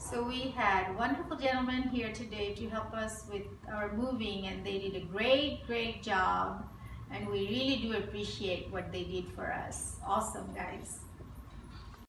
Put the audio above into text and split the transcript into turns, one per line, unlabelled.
So we had wonderful gentlemen here today to help us with our moving, and they did a great job, and we really do appreciate what they did for us. Awesome, guys.